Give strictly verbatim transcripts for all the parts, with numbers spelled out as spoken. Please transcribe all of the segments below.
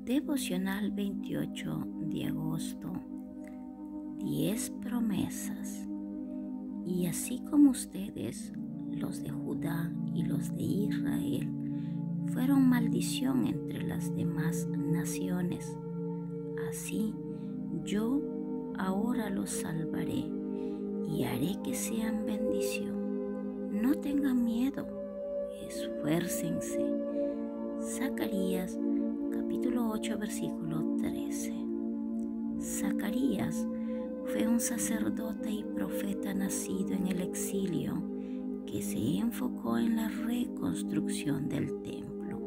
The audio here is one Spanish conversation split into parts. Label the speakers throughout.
Speaker 1: Devocional veintiocho de agosto. Diez promesas. Y así como ustedes, los de Judá y los de Israel, fueron maldición entre las demás naciones, así yo ahora los salvaré y haré que sean bendición. No tengan miedo, esfuércense. Zacarías capítulo ocho versículo trece. Zacarías fue un sacerdote y profeta nacido en el exilio que se enfocó en la reconstrucción del templo.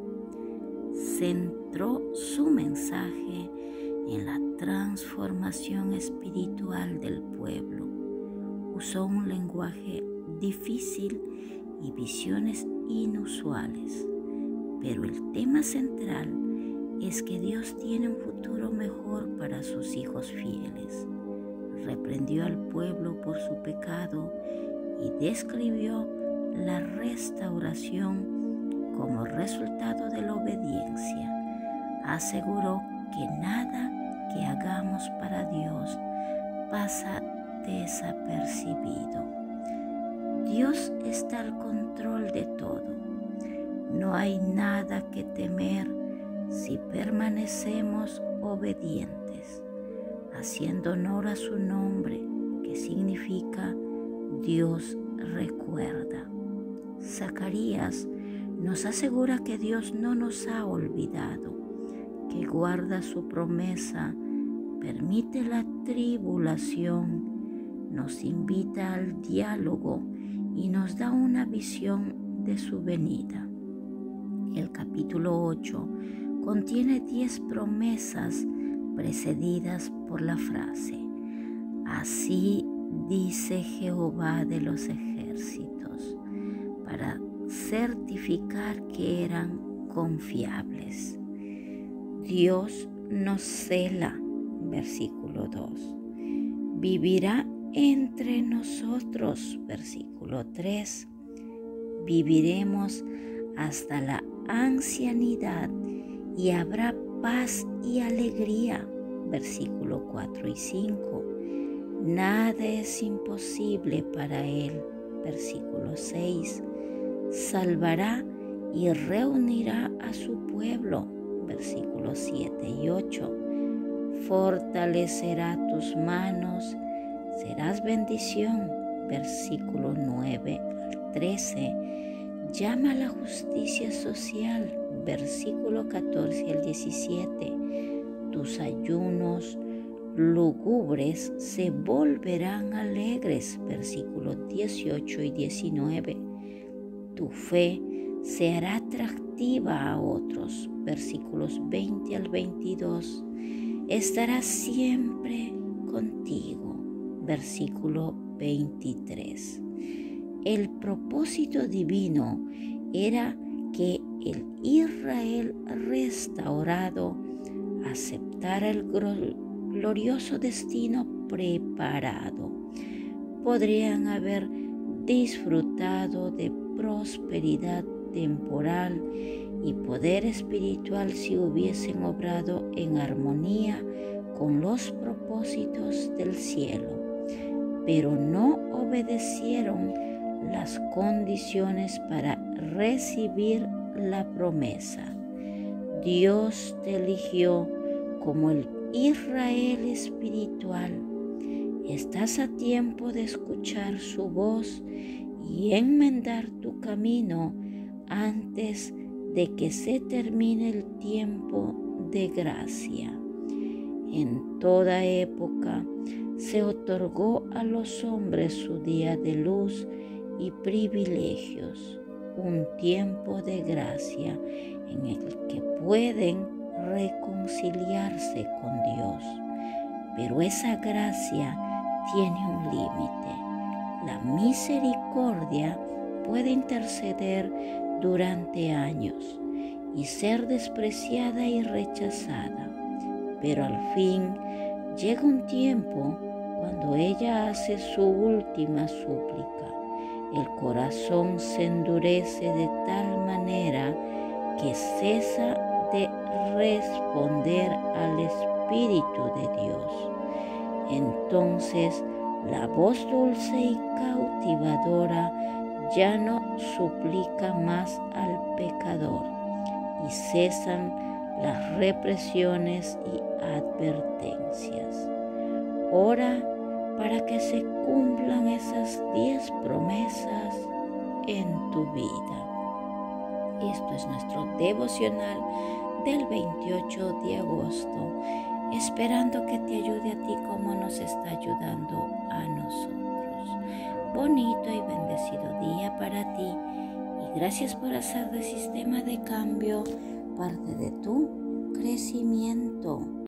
Speaker 1: Centró su mensaje en la transformación espiritual del pueblo. Usó un lenguaje difícil y visiones inusuales, pero el tema central es que Dios tiene un futuro mejor para sus hijos fieles. Reprendió al pueblo por su pecado y describió la restauración como resultado de la obediencia. Aseguró que nada que hagamos para Dios pasa desapercibido. Dios está al control de todo. No hay nada que temer si permanecemos obedientes, haciendo honor a su nombre, que significa Dios recuerda. Zacarías nos asegura que Dios no nos ha olvidado, que guarda su promesa, permite la tribulación, nos invita al diálogo y nos da una visión de su venida. El capítulo ocho contiene diez promesas precedidas por la frase: así dice Jehová de los ejércitos, para certificar que eran confiables. Dios nos cela, versículo dos. Vivirá entre nosotros, versículo tres. Viviremos hasta la ancianidad y habrá paz y alegría, versículo cuatro y cinco. Nada es imposible para él, versículo seis. Salvará y reunirá a su pueblo, versículos siete y ocho. Fortalecerá tus manos, serás bendición, versículo nueve al trece. Llama a la justicia social, versículo catorce al diecisiete. Tus ayunos lúgubres se volverán alegres, versículos dieciocho y diecinueve. Tu fe se hará atractiva a otros, versículos veinte al veintidós. Estará siempre contigo, versículo veintitrés. El propósito divino era que el Israel restaurado aceptara el glorioso destino preparado. Podrían haber disfrutado de prosperidad temporal y poder espiritual si hubiesen obrado en armonía con los propósitos del cielo, pero no obedecieron las condiciones para recibir la promesa. Dios te eligió como el Israel espiritual. Estás a tiempo de escuchar su voz y enmendar tu camino antes de que se termine el tiempo de gracia. En toda época se otorgó a los hombres su día de luz y privilegios, un tiempo de gracia en el que pueden reconciliarse con Dios. Pero esa gracia tiene un límite. La misericordia puede interceder durante años y ser despreciada y rechazada, pero al fin llega un tiempo cuando ella hace su última súplica. El corazón se endurece de tal manera que cesa de responder al Espíritu de Dios. Entonces la voz dulce y cautivadora ya no suplica más al pecador y cesan las represiones y advertencias. Ora para que se cumplan esas diez promesas en tu vida. Esto es nuestro devocional del veintiocho de agosto, esperando que te ayude a ti como nos está ayudando a nosotros. Bonito y bendecido día para ti y gracias por hacer de Sistema de Cambio parte de tu crecimiento.